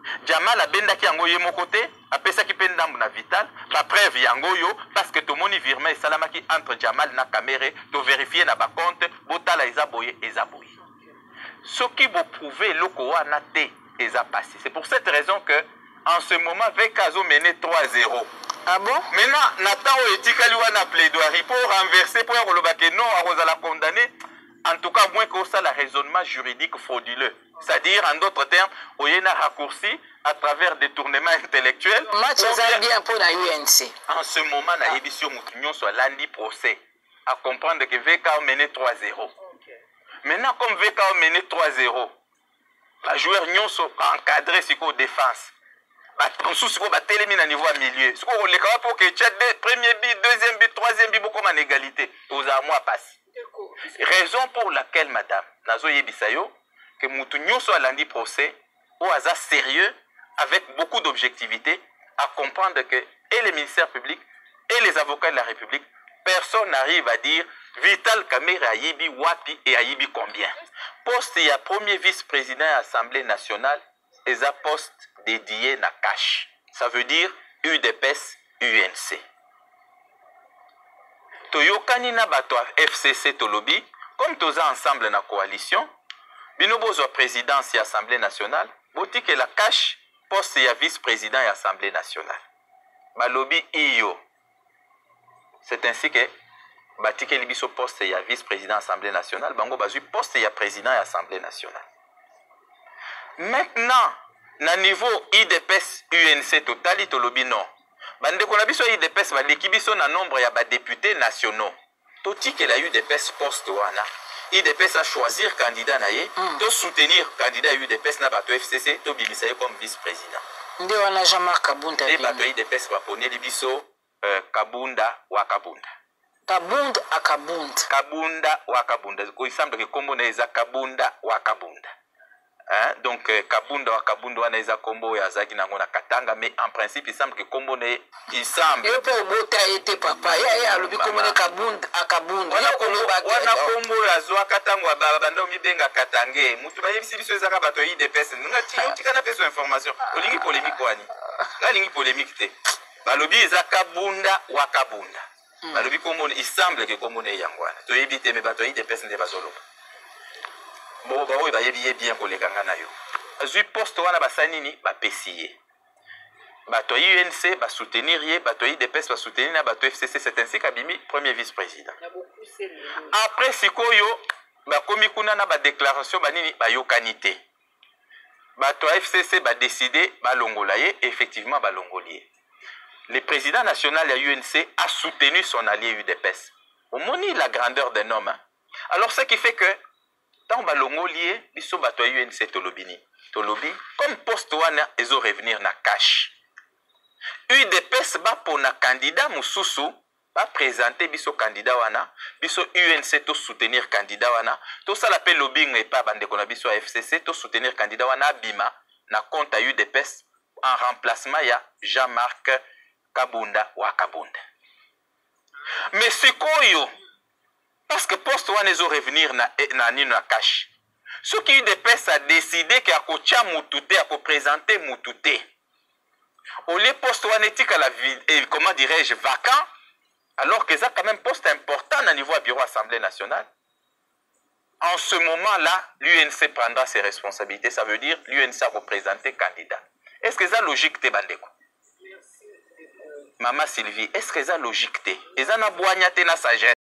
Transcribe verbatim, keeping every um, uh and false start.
Jamal abendaki yango ye moko te, apesaki pe ndambu na Vital, ba preuve yango yo parce que to moni virement esalamaki entre Jamal na Kamere, to vérifier na ba compte, botala eza boye eza boye. Soki bo prouver loko wana te eza passé. C'est pour cette raison que en ce moment V K a mené trois zéro. Ah bon? Maintenant, Nathan Etikali wana plaidoirie pour renverser, pour que non, à la condamner. En tout cas, moins que ça, le raisonnement juridique frauduleux. C'est-à-dire, en d'autres termes, il y a un raccourci à travers détournement intellectuel. Match bien, bien pour la U N C. En ce moment, la édition Moutignon soit lundi procès. À comprendre que V K a mené trois zéro. Maintenant, comme V K a mené trois zéro, les joueurs Nyon sont encadrés sur la défense. En sous ba télémine à niveau à milieu. Ce qu'on les capable pour que Tchad premier but, deuxième but, troisième but beaucoup en égalité. Aux à moi passe. Raison pour laquelle madame Nazo Yebisayo que Moutounio soit lundi procès au hasard sérieux avec beaucoup d'objectivité à comprendre que et les ministères publics et les avocats de la République personne n'arrive à dire Vital Kamere Ayibi Wapi et Ayibi combien. Poste il y a premier vice-président à l'Assemblée nationale et un poste dédié na cash. Ça veut dire U D P S U N C. Toyokani na bato F C C Tolobi, comme tous ensemble na coalition, binobozo présidence et Assemblée nationale, boti que la cash poste ya vice-président et Assemblée nationale. Balobi iyo. C'est ainsi que bati que libiso poste ya vice-président Assemblée nationale, bango bazu poste ya président et Assemblée nationale. Maintenant, na niveau I D P S U N C totali tolobi non. Bande ko na biso I D P S ba leki biso na nombre ya ba députés nationaux. Toti que la U D P S poste wana. I D P S a choisir candidat na ye, mm. to soutenir candidat U D P S na bato F C C to bimisa ye comme vice-président. Nde wana Jean-Marc Kabunda. Et bato I D P S ba poni li biso euh, Kabunda wa Kabunda. Kabunda a Kabunda. Kabunda wa Kabunda. Ko isamble ke kombo na eza Kabunda wa Kabunda. Hein? Donc, euh, Kabunda wa Kabunda wana eza kombo ya zaki nango na Katanga, mais en principe, il semble que kombo ne il semble. Et pour bota été papa, ya ya lobi kombo ne Kabunda a Kabunda. Wana kombo wana kombo ya zwa Katanga wa baba bando mi benga Katange. Mutu ba yebisi biso eza ka bato I D P S. Nga ti yo tikana peso information. Olingi polémique wani. Nga lingi polémique te. Balobi eza Kabunda wa Kabunda. Balobi kombo il semble que kombo ne yangwana. To yebite me bato I D P S nde bazolo. Bon, bah oui, bah yebi bien pour les gangana yo. Azui poste wana basanini ba pesiye. Bato U N C ba soutenir ye, bato I D P S ba soutenir na bato F C C, c'est ainsi qu'Abimi premier vice-président. Après sikoyo ba komi kuna na ba déclaration ba nini ba yokanité. Bato F C C ba décider ba longola ye, effectivement ba longolier. Le président national de U N C a soutenu son allié U D P S. On moni la grandeur d'un homme. Hein? Alors ce qui fait que tant balongolier biso bato U N C tolobini tolobi comme poste wana ezo revenir na cash U D P S ba pona candidat mususu ba présenter biso candidat wana biso U N C to soutenir candidat wana to sala pe lobbying et pas bande kona biso F C C to soutenir candidat wana bima na compte U D P S en remplacement ya Jean-Marc Kabunda wa Kabunda. Mais sikoyo parce que poste wana ezo revenir na na nino na cash. Ce qui U D P S a décidé que akocha mutute ako présenter mutute. Au lieu poste wana etika la vie comment dirais-je vacant alors que ça quand même poste important au niveau du bureau Assemblée nationale. En ce moment-là, l'U N C prendra ses responsabilités, ça veut dire l'U N C a représenté candidat. Est-ce que ça logique te bandeko? Maman Sylvie, est-ce que ça logique te? Et ça na boignate na sagesse.